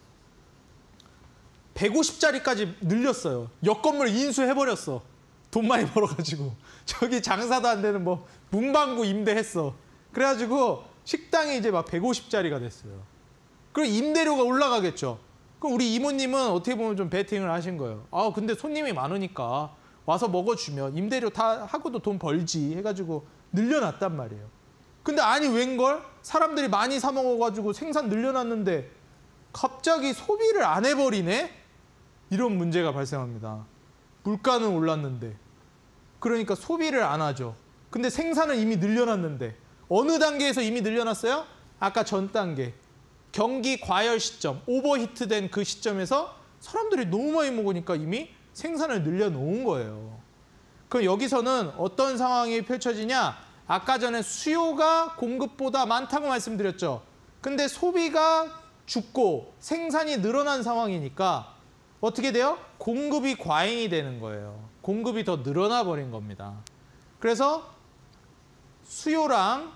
150자리까지 늘렸어요. 옆 건물 인수해버렸어. 돈 많이 벌어가지고. 저기 장사도 안 되는 뭐 문방구 임대했어. 그래가지고 식당이 이제 막 150자리가 됐어요. 그리고 임대료가 올라가겠죠. 그럼 우리 이모님은 어떻게 보면 좀 베팅을 하신 거예요. 아, 근데 손님이 많으니까 와서 먹어주면 임대료 다 하고도 돈 벌지 해가지고 늘려놨단 말이에요. 근데 아니 웬걸? 사람들이 많이 사 먹어가지고 생산 늘려놨는데 갑자기 소비를 안 해버리네? 이런 문제가 발생합니다. 물가는 올랐는데. 그러니까 소비를 안 하죠. 근데 생산을 이미 늘려놨는데. 어느 단계에서 이미 늘려놨어요? 아까 전 단계. 경기 과열 시점, 오버히트된 그 시점에서 사람들이 너무 많이 먹으니까 이미 생산을 늘려놓은 거예요. 그럼 여기서는 어떤 상황이 펼쳐지냐? 아까 전에 수요가 공급보다 많다고 말씀드렸죠. 근데 소비가 죽고 생산이 늘어난 상황이니까 어떻게 돼요? 공급이 과잉이 되는 거예요. 공급이 더 늘어나 버린 겁니다. 그래서 수요랑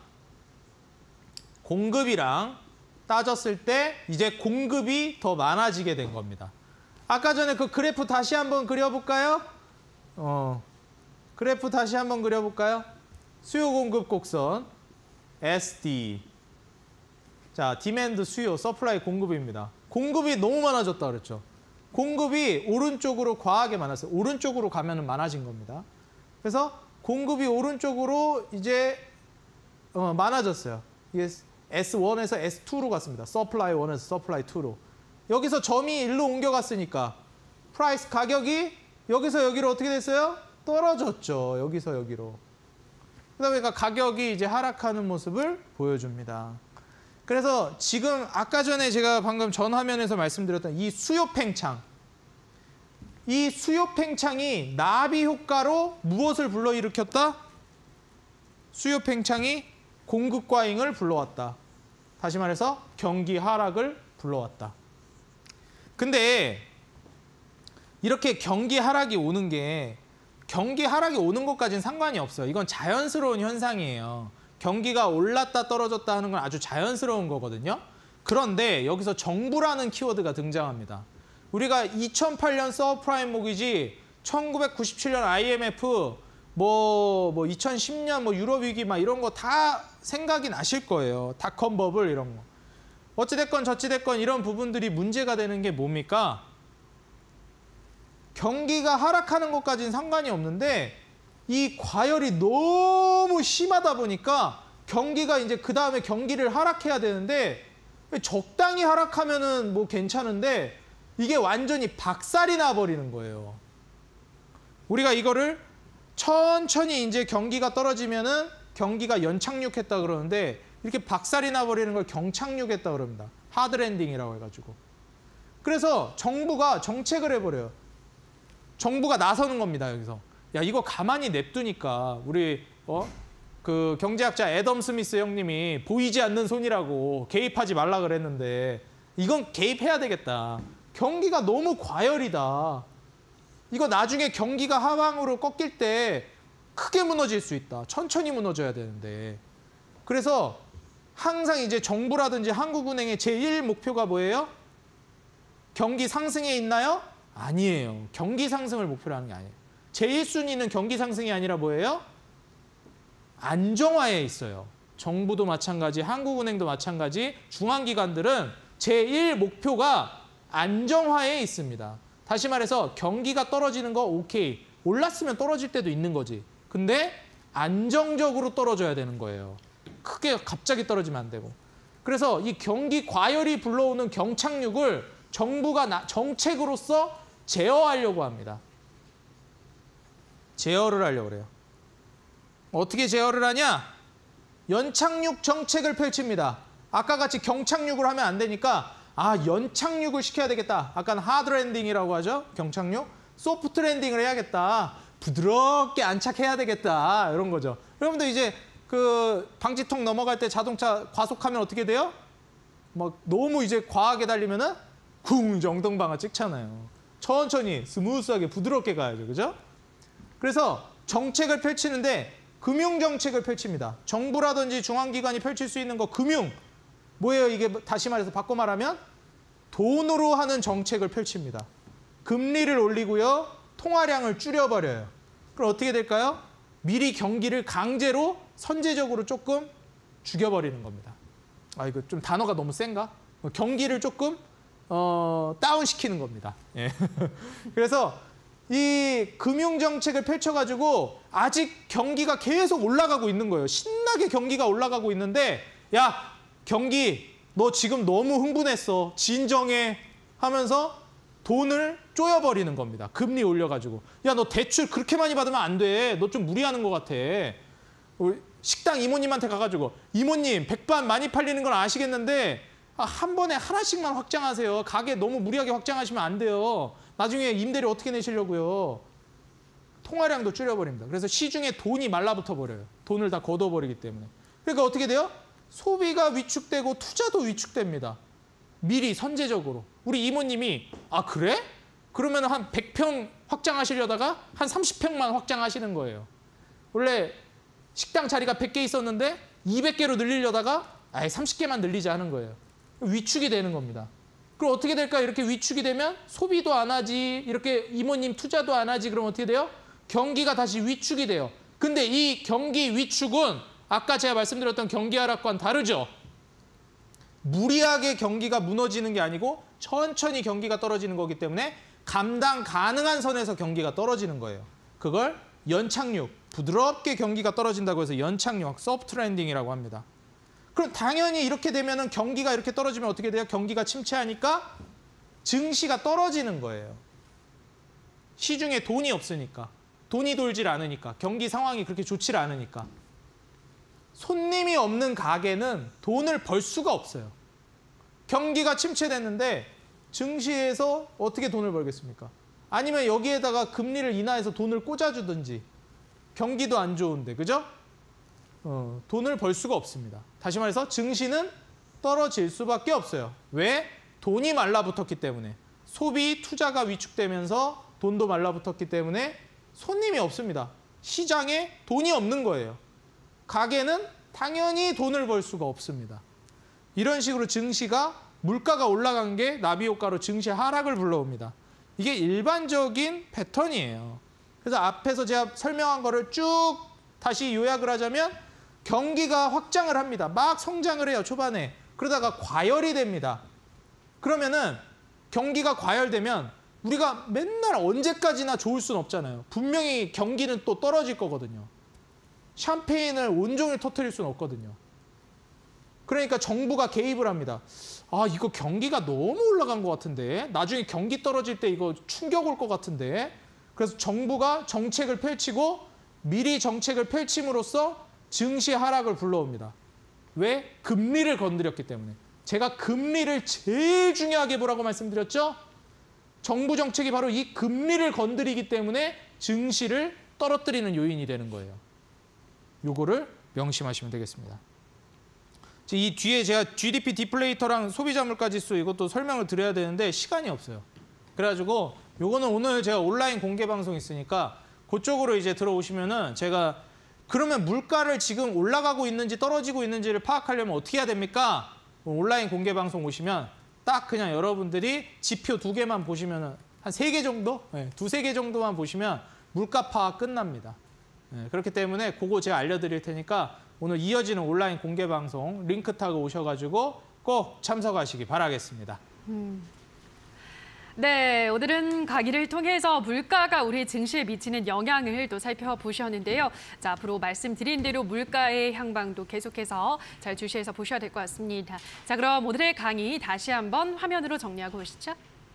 공급이랑 따졌을 때 이제 공급이 더 많아지게 된 겁니다. 아까 전에 그 그래프 다시 한번 그려볼까요? 그래프 다시 한번 그려볼까요? 수요 공급 곡선 SD. 자, 디맨드 수요, 서플라이 공급입니다. 공급이 너무 많아졌다 그랬죠. 공급이 오른쪽으로 과하게 많았어요. 오른쪽으로 가면은 많아진 겁니다. 그래서 공급이 오른쪽으로 이제 많아졌어요. 이게 S1에서 S2로 갔습니다. 서플라이 1에서 서플라이 2로. 여기서 점이 일로 옮겨갔으니까 프라이스 가격이 여기서 여기로 어떻게 됐어요? 떨어졌죠. 여기서 여기로. 그러다 보니까 가격이 이제 하락하는 모습을 보여줍니다. 그래서 지금 아까 전에 제가 방금 전 화면에서 말씀드렸던 이 수요 팽창. 이 수요 팽창이 나비 효과로 무엇을 불러일으켰다? 수요 팽창이 공급 과잉을 불러왔다. 다시 말해서 경기 하락을 불러왔다. 근데 이렇게 경기 하락이 오는 게 경기 하락이 오는 것까지는 상관이 없어요. 이건 자연스러운 현상이에요. 경기가 올랐다 떨어졌다 하는 건 아주 자연스러운 거거든요. 그런데 여기서 정부라는 키워드가 등장합니다. 우리가 2008년 서브프라임 모기지, 1997년 IMF, 2010년 유럽 위기 막 이런 거 다 생각이 나실 거예요. 닷컴 버블 이런 거. 어찌됐건 저찌됐건 이런 부분들이 문제가 되는 게 뭡니까? 경기가 하락하는 것까지는 상관이 없는데 이 과열이 너무 심하다 보니까 경기가 이제 그 다음에 경기를 하락해야 되는데 적당히 하락하면은 뭐 괜찮은데 이게 완전히 박살이 나버리는 거예요. 우리가 이거를 천천히 이제 경기가 떨어지면은 경기가 연착륙했다 그러는데 이렇게 박살이 나버리는 걸 경착륙했다 그럽니다. 하드랜딩이라고 해가지고. 그래서 정부가 정책을 해버려요. 정부가 나서는 겁니다. 여기서. 야, 이거 가만히 냅두니까 우리 그 경제학자 애덤 스미스 형님이 보이지 않는 손이라고 개입하지 말라 그랬는데 이건 개입해야 되겠다. 경기가 너무 과열이다. 이거 나중에 경기가 하방으로 꺾일 때 크게 무너질 수 있다. 천천히 무너져야 되는데. 그래서 항상 이제 정부라든지 한국은행의 제1 목표가 뭐예요? 경기 상승에 있나요? 아니에요. 경기 상승을 목표로 하는 게 아니에요. 제1순위는 경기 상승이 아니라 뭐예요? 안정화에 있어요. 정부도 마찬가지, 한국은행도 마찬가지, 중앙기관들은 제1 목표가 안정화에 있습니다. 다시 말해서 경기가 떨어지는 거 오케이. 올랐으면 떨어질 때도 있는 거지. 근데 안정적으로 떨어져야 되는 거예요. 크게 갑자기 떨어지면 안 되고. 그래서 이 경기 과열이 불러오는 경착륙을 정부가 정책으로서 제어하려고 합니다. 제어를 하려고 그래요. 어떻게 제어를 하냐? 연착륙 정책을 펼칩니다. 아까 같이 경착륙을 하면 안 되니까 연착륙을 시켜야 되겠다. 약간 하드 랜딩이라고 하죠. 경착륙. 소프트 랜딩을 해야겠다. 부드럽게 안착해야 되겠다. 이런 거죠. 여러분들 이제 그 방지턱 넘어갈 때 자동차 과속하면 어떻게 돼요? 막 너무 이제 과하게 달리면은 쿵 정동방아 찍잖아요. 천천히 스무스하게 부드럽게 가야죠. 그죠? 그래서 정책을 펼치는데 금융정책을 펼칩니다. 정부라든지 중앙기관이 펼칠 수 있는 거 금융. 뭐예요? 이게 다시 말해서 바꿔 말하면 돈으로 하는 정책을 펼칩니다. 금리를 올리고요. 통화량을 줄여버려요. 그럼 어떻게 될까요? 미리 경기를 강제로 선제적으로 조금 죽여버리는 겁니다. 이거 좀 단어가 너무 센가? 경기를 조금 다운시키는 겁니다. 예. 그래서 이 금융정책을 펼쳐가지고 아직 경기가 계속 올라가고 있는 거예요. 신나게 경기가 올라가고 있는데 야, 경기 너 지금 너무 흥분했어. 진정해 하면서 돈을 쪼여버리는 겁니다. 금리 올려가지고. 야, 너 대출 그렇게 많이 받으면 안 돼. 너 좀 무리하는 것 같아. 우리 식당 이모님한테 가가지고 이모님 백반 많이 팔리는 건 아시겠는데 한 번에 하나씩만 확장하세요. 가게 너무 무리하게 확장하시면 안 돼요. 나중에 임대료 어떻게 내시려고요. 통화량도 줄여버립니다. 그래서 시중에 돈이 말라붙어 버려요. 돈을 다 걷어버리기 때문에. 그러니까 어떻게 돼요? 소비가 위축되고 투자도 위축됩니다. 미리 선제적으로. 우리 이모님이 그래? 그러면 한 100평 확장하시려다가 한 30평만 확장하시는 거예요. 원래 식당 자리가 100개 있었는데 200개로 늘리려다가 30개만 늘리자 하는 거예요. 위축이 되는 겁니다. 그럼 어떻게 될까요? 이렇게 위축이 되면 소비도 안 하지, 이렇게 이모님 투자도 안 하지, 그러면 어떻게 돼요? 경기가 다시 위축이 돼요. 근데 이 경기 위축은 아까 제가 말씀드렸던 경기 하락과는 다르죠. 무리하게 경기가 무너지는 게 아니고 천천히 경기가 떨어지는 거기 때문에 감당 가능한 선에서 경기가 떨어지는 거예요. 그걸 연착륙, 부드럽게 경기가 떨어진다고 해서 연착륙, 소프트 랜딩이라고 합니다. 그럼 당연히 이렇게 되면은 경기가 이렇게 떨어지면 어떻게 돼요? 경기가 침체하니까 증시가 떨어지는 거예요. 시중에 돈이 없으니까, 돈이 돌질 않으니까, 경기 상황이 그렇게 좋지 않으니까. 손님이 없는 가게는 돈을 벌 수가 없어요. 경기가 침체됐는데 증시에서 어떻게 돈을 벌겠습니까? 아니면 여기에다가 금리를 인하해서 돈을 꽂아주든지. 경기도 안 좋은데, 그죠? 돈을 벌 수가 없습니다. 다시 말해서 증시는 떨어질 수밖에 없어요. 왜? 돈이 말라붙었기 때문에. 소비, 투자가 위축되면서 돈도 말라붙었기 때문에 손님이 없습니다. 시장에 돈이 없는 거예요. 가게는 당연히 돈을 벌 수가 없습니다. 이런 식으로 증시가 물가가 올라간 게 나비 효과로 증시 하락을 불러옵니다. 이게 일반적인 패턴이에요. 그래서 앞에서 제가 설명한 거를 쭉 다시 요약을 하자면 경기가 확장을 합니다. 막 성장을 해요, 초반에. 그러다가 과열이 됩니다. 그러면은 경기가 과열되면 우리가 맨날 언제까지나 좋을 수는 없잖아요. 분명히 경기는 또 떨어질 거거든요. 샴페인을 온종일 터뜨릴 수는 없거든요. 그러니까 정부가 개입을 합니다. 이거 경기가 너무 올라간 것 같은데, 나중에 경기 떨어질 때 이거 충격 올 것 같은데, 그래서 정부가 정책을 펼치고 미리 정책을 펼침으로써 증시 하락을 불러옵니다. 왜? 금리를 건드렸기 때문에. 제가 금리를 제일 중요하게 보라고 말씀드렸죠? 정부 정책이 바로 이 금리를 건드리기 때문에 증시를 떨어뜨리는 요인이 되는 거예요. 요거를 명심하시면 되겠습니다. 이 뒤에 제가 GDP 디플레이터랑 소비자 물가지수 이것도 설명을 드려야 되는데 시간이 없어요. 그래가지고 요거는 오늘 제가 온라인 공개 방송 있으니까 그쪽으로 이제 들어오시면은 제가 그러면 물가를 지금 올라가고 있는지 떨어지고 있는지를 파악하려면 어떻게 해야 됩니까? 온라인 공개 방송 오시면 딱 그냥 여러분들이 지표 2개만 보시면은 한 3개 정도? 네, 2-3개 정도만 보시면 물가 파악 끝납니다. 네, 그렇기 때문에 그거 제가 알려드릴 테니까 오늘 이어지는 온라인 공개 방송 링크 타고 오셔가지고 꼭 참석하시기 바라겠습니다. 네, 오늘은 강의를 통해서 물가가 우리 증시에 미치는 영향을 또 살펴보셨는데요. 자, 앞으로 말씀드린 대로 물가의 향방도 계속해서 잘 주시해서 보셔야 될 것 같습니다. 자, 그럼 오늘의 강의 다시 한번 화면으로 정리하고 오시죠.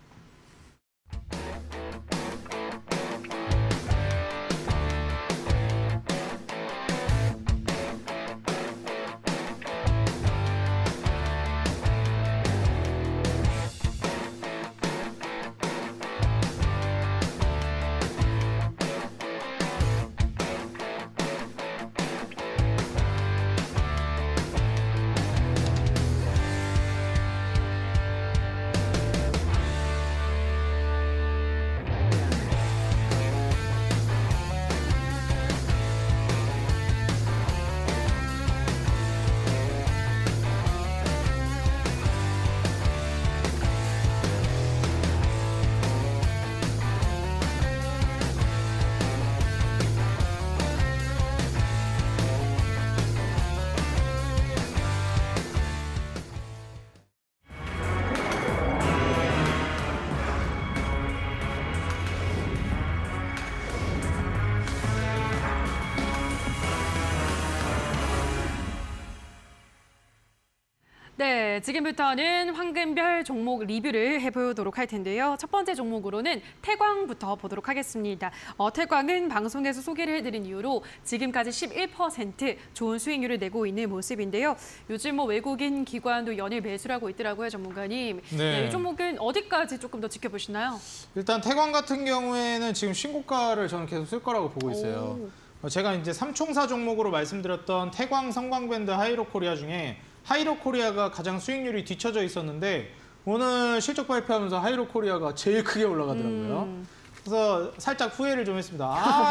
네, 지금부터는 황금별 종목 리뷰를 해보도록 할 텐데요. 첫 번째 종목으로는 태광부터 보도록 하겠습니다. 태광은 방송에서 소개를 해드린 이후로 지금까지 11% 좋은 수익률을 내고 있는 모습인데요. 요즘 외국인 기관도 연일 매수를 하고 있더라고요, 전문가님. 네, 이 종목은 어디까지 조금 더 지켜보시나요? 일단 태광 같은 경우에는 지금 신고가를 저는 계속 쓸 거라고 보고 있어요. 제가 이제 삼총사 종목으로 말씀드렸던 태광, 성광밴드, 하이로코리아 중에 하이로코리아가 가장 수익률이 뒤처져 있었는데 오늘 실적 발표하면서 하이로코리아가 제일 크게 올라가더라고요. 그래서 살짝 후회를 좀 했습니다.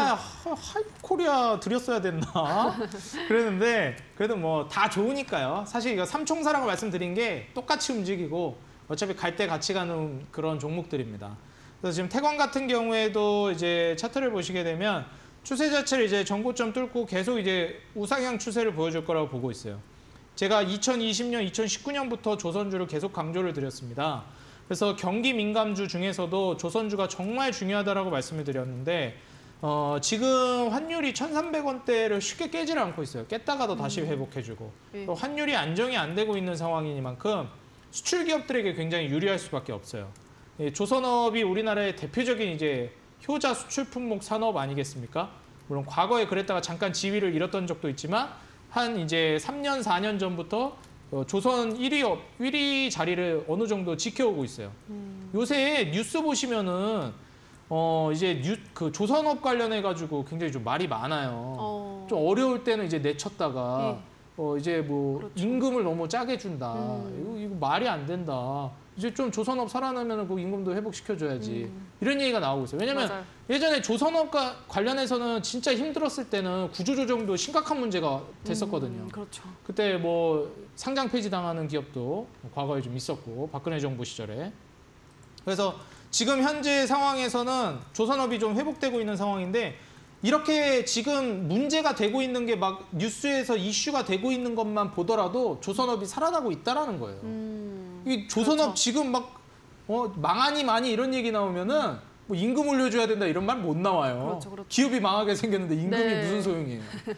하이로코리아 드렸어야 됐나? 그랬는데 그래도 뭐 다 좋으니까요. 사실 이거 삼총사라고 말씀드린 게 똑같이 움직이고 어차피 갈 때 같이 가는 그런 종목들입니다. 그래서 지금 태광 같은 경우에도 이제 차트를 보시게 되면 추세 자체를 이제 전고점 뚫고 계속 이제 우상향 추세를 보여줄 거라고 보고 있어요. 제가 2020년, 2019년부터 조선주를 계속 강조를 드렸습니다. 그래서 경기 민감주 중에서도 조선주가 정말 중요하다라고 말씀을 드렸는데 지금 환율이 1,300원대를 쉽게 깨지를 않고 있어요. 깼다가도 다시 회복해주고 또 환율이 안정이 안 되고 있는 상황이니만큼 수출 기업들에게 굉장히 유리할 수밖에 없어요. 조선업이 우리나라의 대표적인 이제 효자 수출 품목 산업 아니겠습니까? 물론 과거에 그랬다가 잠깐 지위를 잃었던 적도 있지만 한 이제 3년, 4년 전부터 조선 1위 자리를 어느 정도 지켜오고 있어요. 요새 뉴스 보시면은 이제 그 조선업 관련해가지고 굉장히 좀 말이 많아요. 좀 어려울 때는 이제 내쳤다가 이제 뭐 그렇죠. 임금을 너무 짜게 준다. 이거 말이 안 된다. 이제 좀 조선업 살아나면 그 임금도 회복시켜줘야지. 이런 얘기가 나오고 있어요. 왜냐면 맞아요. 예전에 조선업과 관련해서는 진짜 힘들었을 때는 구조조정도 심각한 문제가 됐었거든요. 그렇죠. 그때 뭐 상장 폐지 당하는 기업도 과거에 좀 있었고 박근혜 정부 시절에. 그래서 지금 현재 상황에서는 조선업이 좀 회복되고 있는 상황인데 이렇게 지금 문제가 되고 있는 게 막 뉴스에서 이슈가 되고 있는 것만 보더라도 조선업이 살아나고 있다라는 거예요. 이 조선업 그렇죠. 지금 막 망하니 많이 이런 얘기 나오면은 뭐 임금 올려줘야 된다 이런 말 못 나와요. 그렇죠, 그렇죠. 기업이 망하게 생겼는데 임금이 무슨 소용이에요.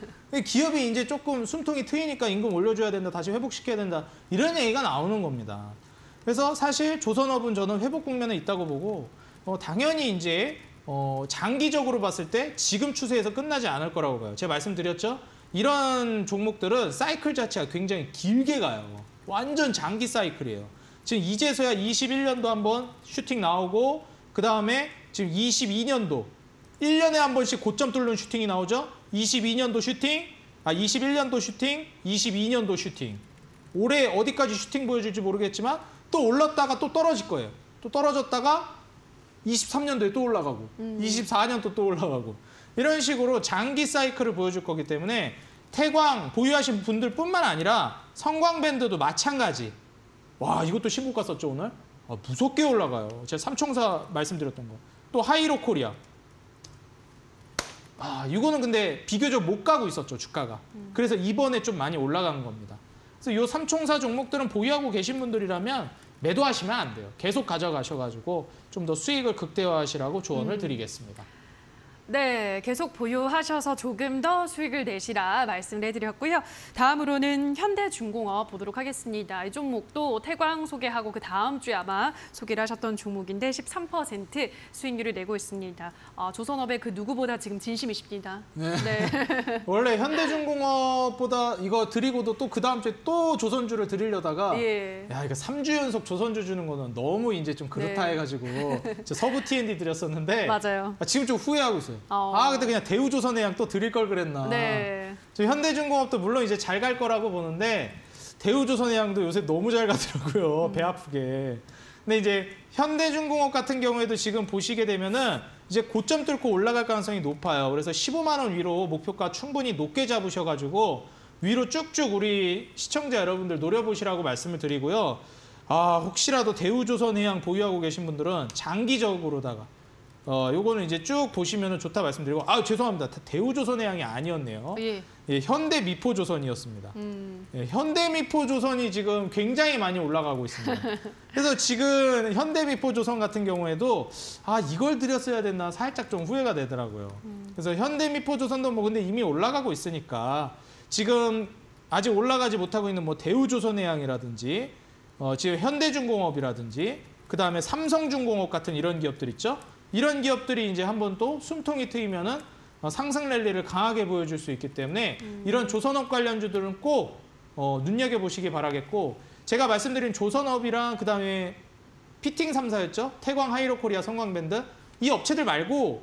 기업이 이제 조금 숨통이 트이니까 임금 올려줘야 된다, 다시 회복시켜야 된다 이런 얘기가 나오는 겁니다. 그래서 사실 조선업은 저는 회복 국면에 있다고 보고 당연히 이제 장기적으로 봤을 때 지금 추세에서 끝나지 않을 거라고 봐요. 제가 말씀드렸죠? 이런 종목들은 사이클 자체가 굉장히 길게 가요. 완전 장기 사이클이에요. 지금 이제서야 21년도 한번 슈팅 나오고 그 다음에 지금 22년도 1년에 한 번씩 고점 뚫는 슈팅이 나오죠. 22년도 슈팅, 21년도 슈팅, 22년도 슈팅. 올해 어디까지 슈팅 보여줄지 모르겠지만 또 올랐다가 또 떨어질 거예요. 또 떨어졌다가 23년도에 또 올라가고 24년도 또 올라가고 이런 식으로 장기 사이클을 보여줄 거기 때문에 태광 보유하신 분들뿐만 아니라 성광밴드도 마찬가지. 와 이것도 신고가 썼죠 오늘? 무섭게 올라가요. 제가 삼총사 말씀드렸던 거. 또 하이로코리아. 이거는 근데 비교적 못 가고 있었죠 주가가. 그래서 이번에 좀 많이 올라간 겁니다. 그래서 이 삼총사 종목들은 보유하고 계신 분들이라면 매도하시면 안 돼요. 계속 가져가셔가지고 좀 더 수익을 극대화하시라고 조언을 드리겠습니다. 네, 계속 보유하셔서 조금 더 수익을 내시라 말씀을 해드렸고요. 다음으로는 현대중공업 보도록 하겠습니다. 이 종목도 태광 소개하고 그 다음 주에 아마 소개를 하셨던 종목인데 13% 수익률을 내고 있습니다. 조선업의 그 누구보다 지금 진심이십니다. 네. 네. 원래 현대중공업보다 이거 드리고도 또 그 다음 주에 또 조선주를 드리려다가 예. 야 이거 3주 연속 조선주 주는 거는 너무 이제 좀 그렇다 네. 해가지고 저 서부 T&D 드렸었는데 맞아요. 지금 좀 후회하고 있어요. 근데 그냥 대우조선해양 또 드릴 걸 그랬나. 네. 저 현대중공업도 물론 이제 잘 갈 거라고 보는데 대우조선해양도 요새 너무 잘 가더라고요. 배 아프게. 근데 이제 현대중공업 같은 경우에도 지금 보시게 되면은 이제 고점 뚫고 올라갈 가능성이 높아요. 그래서 15만 원 위로 목표가 충분히 높게 잡으셔가지고 위로 쭉쭉 우리 시청자 여러분들 노려보시라고 말씀을 드리고요. 혹시라도 대우조선해양 보유하고 계신 분들은 장기적으로다가 요거는 이제 쭉 보시면은 좋다 말씀드리고, 죄송합니다. 대우조선해양이 아니었네요. 예. 예, 현대미포조선이었습니다. 예, 현대미포조선이 지금 굉장히 많이 올라가고 있습니다. 그래서 지금 현대미포조선 같은 경우에도 이걸 드렸어야 됐나 살짝 좀 후회가 되더라고요. 그래서 현대미포조선도 뭐 근데 이미 올라가고 있으니까 지금 아직 올라가지 못하고 있는 뭐 대우조선해양이라든지 지금 현대중공업이라든지 그 다음에 삼성중공업 같은 이런 기업들 있죠. 이런 기업들이 이제 한번 또 숨통이 트이면은 상승 랠리를 강하게 보여줄 수 있기 때문에 이런 조선업 관련주들은 꼭 눈여겨보시기 바라겠고, 제가 말씀드린 조선업이랑 그 다음에 피팅 3사였죠. 태광, 하이로코리아, 성광밴드 이 업체들 말고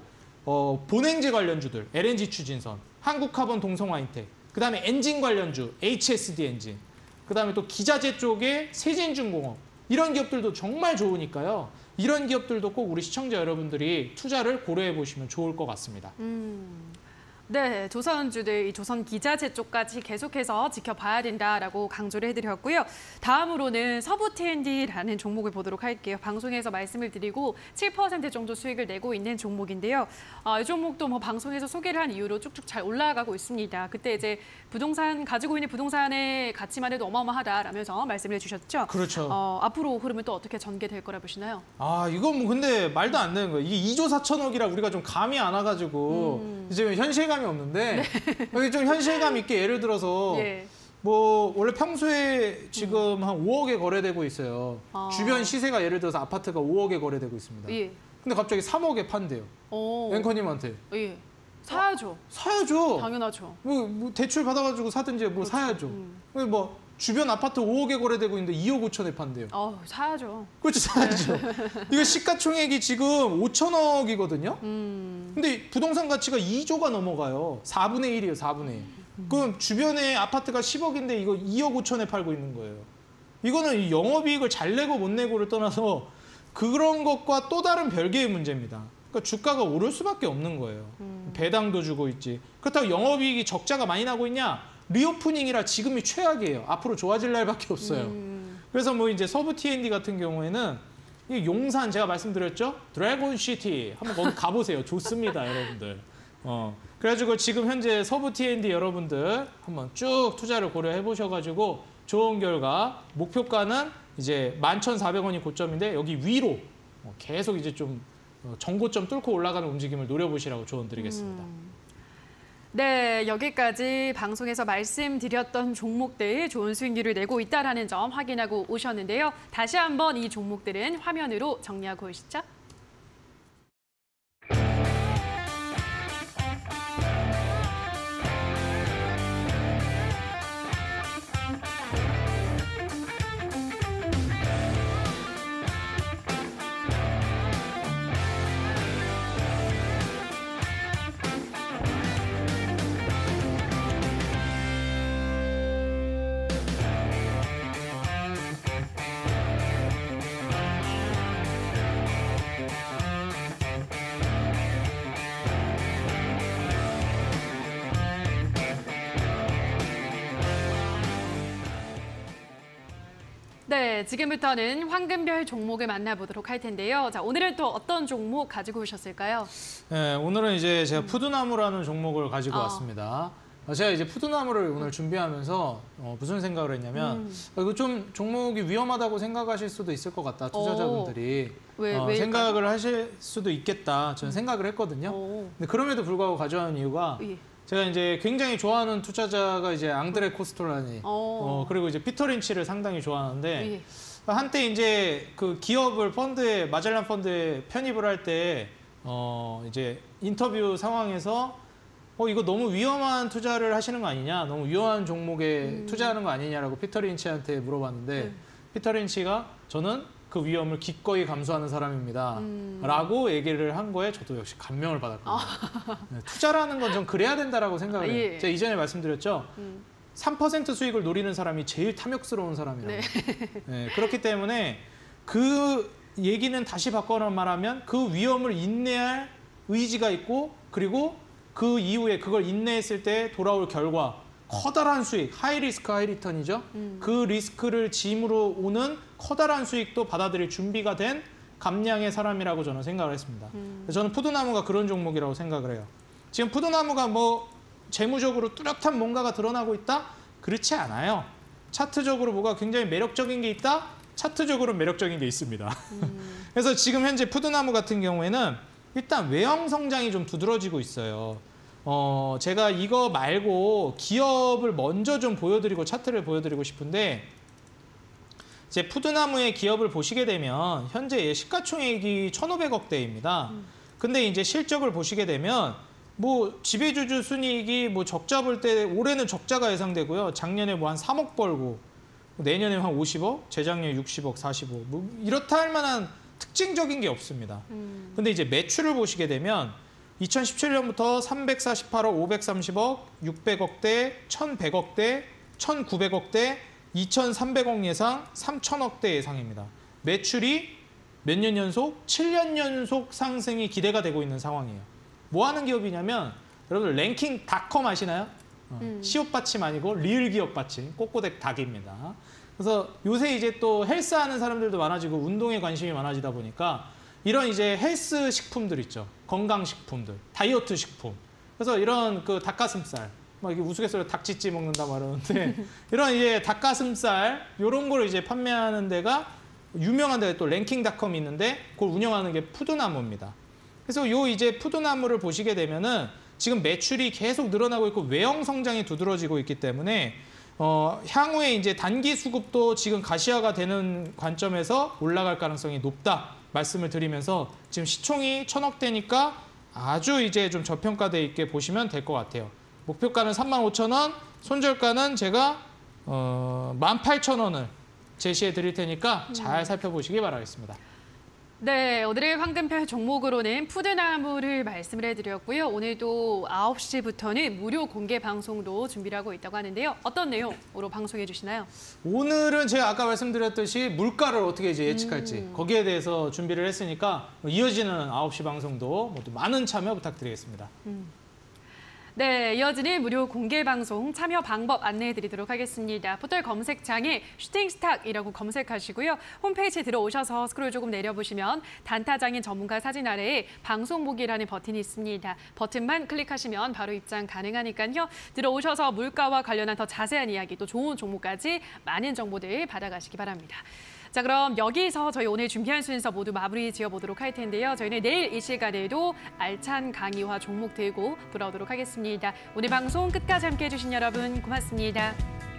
본행제 관련주들, LNG 추진선, 한국카본, 동성화인텍, 그 다음에 엔진 관련주, HSD 엔진, 그 다음에 또 기자재 쪽에 세진중공업 이런 기업들도 정말 좋으니까요. 이런 기업들도 꼭 우리 시청자 여러분들이 투자를 고려해 보시면 좋을 것 같습니다. 네, 조선주들, 이 조선 기자재 쪽까지 계속해서 지켜봐야 된다라고 강조를 해드렸고요. 다음으로는 서부 T&D라는 종목을 보도록 할게요. 방송에서 말씀을 드리고 7% 정도 수익을 내고 있는 종목인데요. 이 종목도 뭐 방송에서 소개를 한 이후로 쭉쭉 잘 올라가고 있습니다. 그때 이제 부동산 가지고 있는 부동산의 가치만 해도 어마어마하다라면서 말씀을 해주셨죠. 그렇죠. 앞으로 흐름은 또 어떻게 전개될 거라 보시나요? 이건 뭐 근데 말도 안 되는 거예요. 이게 2조 4천억이라 우리가 좀 감이 안 와가지고 이제 현실감이 없는데 여기 좀 현실감 있게 예를 들어서 예. 뭐 원래 평소에 지금 한 5억에 거래되고 있어요. 주변 시세가 예를 들어서 아파트가 5억에 거래되고 있습니다. 예. 근데 갑자기 3억에 판대요. 앵커님한테. 예. 사야죠. 사야죠. 당연하죠. 뭐 대출 받아가지고 사든지 뭐 그렇죠. 사야죠. 뭐 주변 아파트 5억에 거래되고 있는데 2억 5천에 판대요. 사야죠. 그렇죠, 사야죠. 이거 시가총액이 지금 5천억이거든요. 근데 부동산 가치가 2조가 넘어가요. 4분의 1이에요, 4분의 1. 그럼 주변에 아파트가 10억인데 이거 2억 5천에 팔고 있는 거예요. 이거는 영업이익을 잘 내고 못 내고를 떠나서 그런 것과 또 다른 별개의 문제입니다. 그러니까 주가가 오를 수밖에 없는 거예요. 배당도 주고 있지. 그렇다고 영업이익이 적자가 많이 나고 있냐? 리오프닝이라 지금이 최악이에요. 앞으로 좋아질 날밖에 없어요. 그래서 뭐 이제 서부 T&D 같은 경우에는 이 용산 제가 말씀드렸죠? 드래곤시티 한번 거기 가보세요. 좋습니다, 여러분들. 그래가지고 지금 현재 서부 T&D 여러분들 한번 쭉 투자를 고려해 보셔가지고 좋은 결과 목표가는 이제 11,400원이 고점인데 여기 위로 계속 이제 좀 정고점 뚫고 올라가는 움직임을 노려보시라고 조언드리겠습니다. 네, 여기까지 방송에서 말씀드렸던 종목들 좋은 수익률을 내고 있다는 점 확인하고 오셨는데요. 다시 한번 이 종목들은 화면으로 정리하고 오시죠. 네, 지금부터는 황금별 종목을 만나보도록 할 텐데요. 자, 오늘은 또 어떤 종목 가지고 오셨을까요? 네, 오늘은 이제 제가 푸드나무라는 종목을 가지고 왔습니다. 제가 이제 푸드나무를 오늘 준비하면서 무슨 생각을 했냐면 이거 좀 종목이 위험하다고 생각하실 수도 있을 것 같다. 투자자분들이 왜 생각을 하실 수도 있겠다. 저는 생각을 했거든요. 근데 그럼에도 불구하고 가져온 이유가 제가 이제 굉장히 좋아하는 투자자가 이제 앙드레 코스톨라니 그리고 이제 피터 린치를 상당히 좋아하는데 한때 이제 그 기업을 펀드에 마젤란 펀드에 편입을 할 때 이제 인터뷰 상황에서 이거 너무 위험한 투자를 하시는 거 아니냐, 너무 위험한 종목에 투자하는 거 아니냐라고 피터 린치한테 물어봤는데 피터 린치가 저는 그 위험을 기꺼이 감수하는 사람입니다 라고 얘기를 한 거에 저도 역시 감명을 받았거든요. 네, 투자라는 건 좀 그래야 된다라고 생각을 해요. 제가 이전에 말씀드렸죠. 3% 수익을 노리는 사람이 제일 탐욕스러운 사람이라고. 네, 그렇기 때문에 그 얘기는 다시 바꿔 말하면 그 위험을 인내할 의지가 있고 그리고 그 이후에 그걸 인내했을 때 돌아올 결과 커다란 수익, 하이 리스크 하이 리턴이죠. 그 리스크를 짐으로 오는 커다란 수익도 받아들일 준비가 된 감량의 사람이라고 저는 생각을 했습니다. 저는 푸드나무가 그런 종목이라고 생각을 해요. 지금 푸드나무가 뭐 재무적으로 뚜렷한 뭔가가 드러나고 있다? 그렇지 않아요. 차트적으로 뭐가 굉장히 매력적인 게 있다? 차트적으로 매력적인 게 있습니다. 그래서 지금 현재 푸드나무 같은 경우에는 일단 외형 성장이 좀 두드러지고 있어요. 제가 이거 말고 기업을 먼저 좀 보여드리고 차트를 보여드리고 싶은데 이제 푸드나무의 기업을 보시게 되면 현재 시가총액이 1,500억대입니다. 근데 이제 실적을 보시게 되면 뭐 지배주주 순이익이 뭐 적자 볼 때 올해는 적자가 예상되고요. 작년에 뭐 한 3억 벌고 내년에 한 50억, 재작년에 60억, 45억 뭐 이렇다 할 만한 특징적인 게 없습니다. 근데 이제 매출을 보시게 되면 2017년부터 348억, 530억, 600억대, 1100억대, 1900억대, 2300억 예상, 3000억대 예상입니다. 매출이 몇 년 연속? 7년 연속 상승이 기대가 되고 있는 상황이에요. 뭐 하는 기업이냐면 여러분들 랭킹닷컴 아시나요? 시옷 받침 아니고 리을 기업 받침, 꼬꼬댁 닭입니다. 그래서 요새 이제 또 헬스 하는 사람들도 많아지고 운동에 관심이 많아지다 보니까 이런 이제 헬스 식품들 있죠. 건강 식품들, 다이어트 식품. 그래서 이런 그 닭가슴살, 막 이렇게 우스갯소리로 닭찌찌 먹는다 말하는데 이런 이제 닭가슴살 이런 걸 이제 판매하는 데가 유명한 데가 또 랭킹닷컴이 있는데 그걸 운영하는 게 푸드나무입니다. 그래서 요 이제 푸드나무를 보시게 되면은 지금 매출이 계속 늘어나고 있고 외형 성장이 두드러지고 있기 때문에 향후에 이제 단기 수급도 지금 가시화가 되는 관점에서 올라갈 가능성이 높다 말씀을 드리면서 지금 시총이 1,000억대니까 아주 이제 좀 저평가돼 있게 보시면 될 것 같아요. 목표가는 35,000원, 손절가는 제가 18,000원을 제시해 드릴 테니까 잘 살펴보시기 바라겠습니다. 네, 오늘의 황금별 종목으로는 푸드나무를 말씀을 해드렸고요. 오늘도 9시부터는 무료 공개 방송도 준비를 하고 있다고 하는데요. 어떤 내용으로 방송해 주시나요? 오늘은 제가 아까 말씀드렸듯이 물가를 어떻게 이제 예측할지 거기에 대해서 준비를 했으니까 이어지는 9시 방송도 모두 많은 참여 부탁드리겠습니다. 네, 이어지는 무료 공개 방송 참여 방법 안내해 드리도록 하겠습니다. 포털 검색창에 슈팅스탁이라고 검색하시고요. 홈페이지에 들어오셔서 스크롤 조금 내려보시면 단타장인 전문가 사진 아래에 방송 보기라는 버튼이 있습니다. 버튼만 클릭하시면 바로 입장 가능하니까요. 들어오셔서 물가와 관련한 더 자세한 이야기, 또 좋은 종목까지 많은 정보들 받아가시기 바랍니다. 자, 그럼 여기서 저희 오늘 준비한 순서 모두 마무리 지어보도록 할 텐데요. 저희는 내일 이 시간에도 알찬 강의와 종목 들고 돌아오도록 하겠습니다. 오늘 방송 끝까지 함께해 주신 여러분 고맙습니다.